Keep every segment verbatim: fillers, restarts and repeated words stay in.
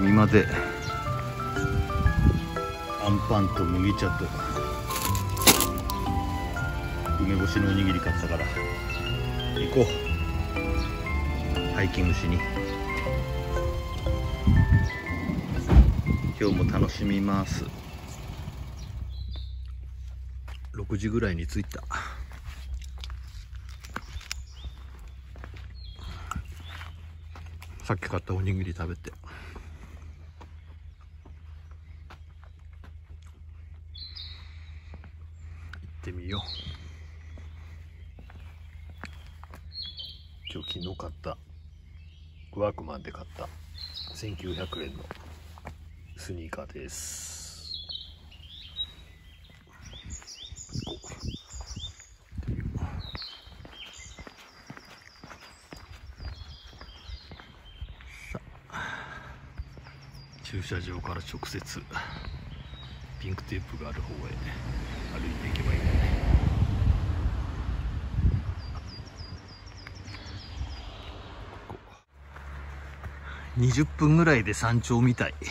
網まであんパンと麦茶と梅干しのおにぎり買ったから行こう、ハイキングしに。今日も楽しみます。ろくじぐらいに着いた。さっき買ったおにぎり食べて、行ってみよう。今日昨日買ったワークマンで買ったせんきゅうひゃくえんのスニーカーです。行こう。さあ、駐車場から直接ピンクテープがある方へ歩いていけばいいね。にじゅっぷんぐらいで山頂みたい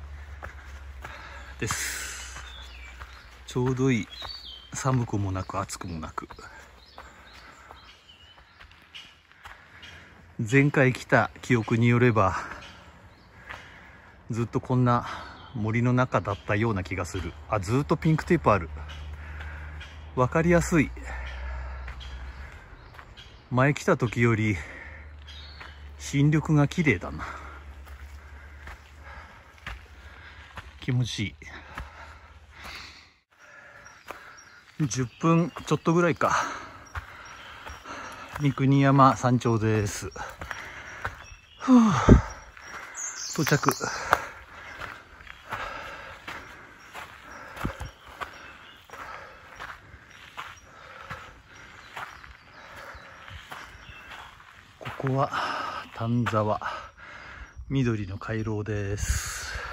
です。ちょうどいい、寒くもなく暑くもなく。前回来た記憶によればずっとこんな森の中だったような気がする。あ、ずっとピンクテープある。わかりやすい。前来た時より新緑が綺麗だな。気持ちいい。じゅっぷんちょっとぐらいか。三国山山頂です。ふう、到着。ここは丹沢緑の回廊です。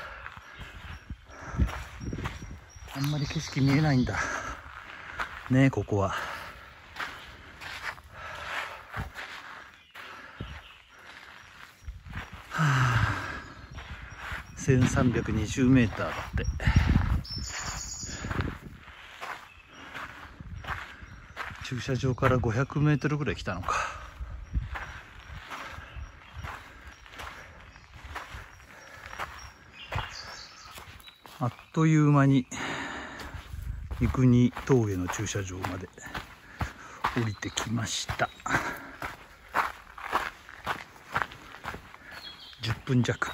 あんまり景色見えないんだね、ここは。はあ、せんさんびゃくにじゅうメーターだって。駐車場からごひゃくメートルぐらい来たのか。あっという間に三国峠の駐車場まで降りてきました。じゅっぷん弱。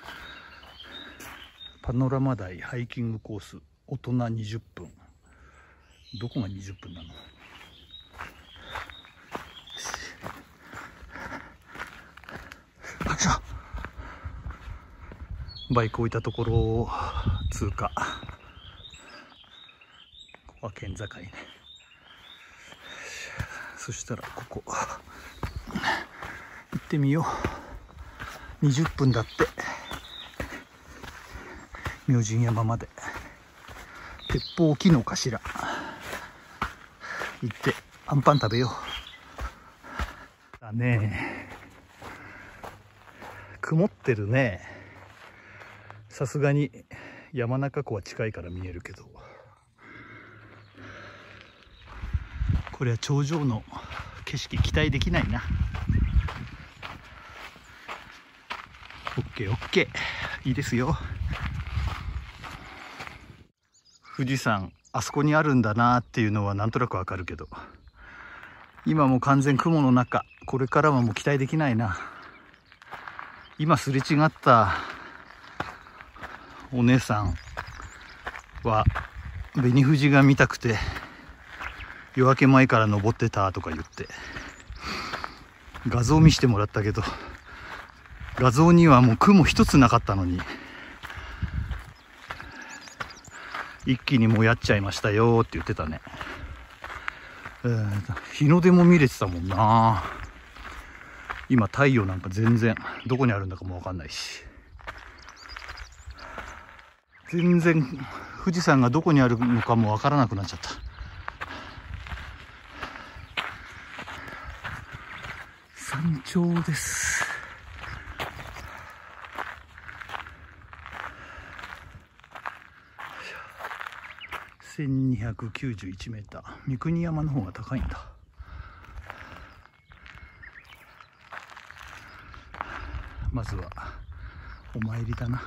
パノラマ台ハイキングコース、大人にじゅっぷん。どこがにじゅっぷんなの？バイク置いたところを通過。ここは県境ね。そしたらここ行ってみよう。にじゅっぷんだって。明神山まで。鉄砲木の頭行ってアンパン食べよう。だね。曇ってるね。さすがに山中湖は近いから見えるけど、これは頂上の景色期待できないな。オッケーオッケー、いいですよ。富士山あそこにあるんだなっていうのはなんとなくわかるけど、今もう完全雲の中。これからはもう期待できないな。今すれ違ったお姉さんは紅富士が見たくて夜明け前から登ってたとか言って画像見せてもらったけど、画像にはもう雲一つなかったのに一気にもうやっちゃいましたよって言ってたね。えー、日の出も見れてたもんな。今太陽なんか全然どこにあるんだかもわかんないし、全然富士山がどこにあるのかもわからなくなっちゃった。山頂です。 せんにひゃくきゅうじゅういちメーター、三国山の方が高いんだ。まずはお参りだな。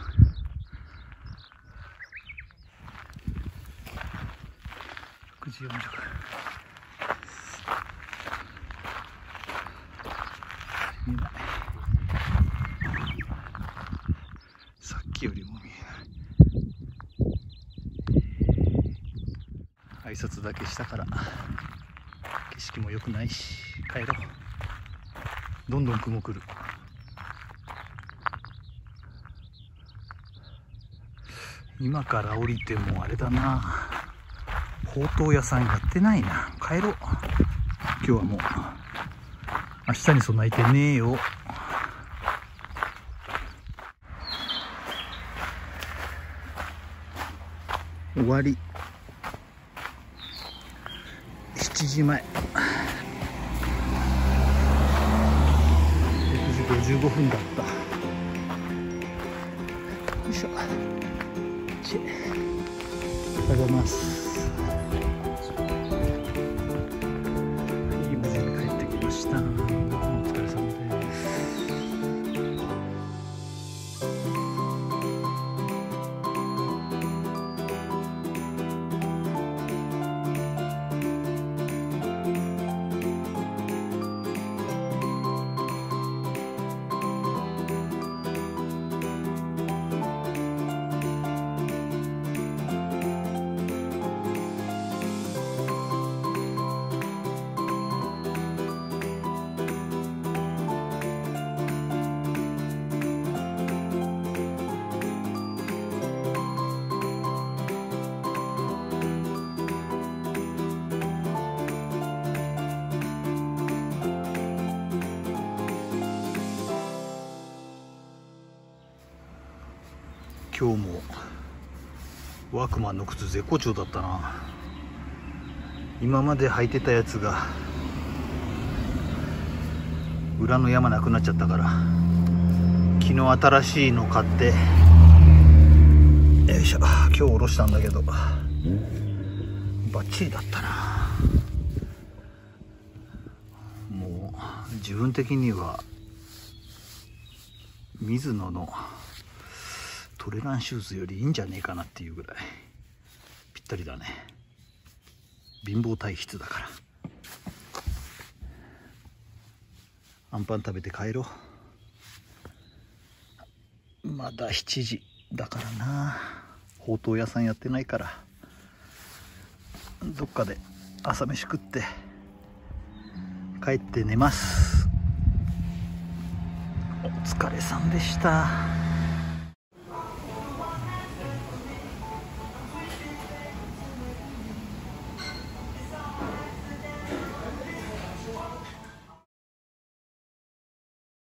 くじよんじゅっぷん。見えない。さっきよりも見えない。挨拶だけしたから景色も良くないし帰ろう。どんどん雲来る。今から降りてもあれだな、ほうとう屋さんやってないな。帰ろう。今日はもう明日に備えてねえよ。終わり。しちじまえ。ろくじごじゅうごふんだった。よいしょ。チェ。おはようございます。いい無事に帰ってきました。お疲れ様です。今日もワークマンの靴絶好調だったな。今まで履いてたやつが裏の山なくなっちゃったから、昨日新しいの買って、よいしょ、今日下ろしたんだけどバッチリだったな。もう自分的にはミズノのトレランシューズよりいいんじゃねえかなっていうぐらいぴったりだね。貧乏体質だから。アンパン食べて帰ろう。まだしちじだからな。ほうとう屋さんやってないから、どっかで朝飯食って帰って寝ます。お疲れさんでした。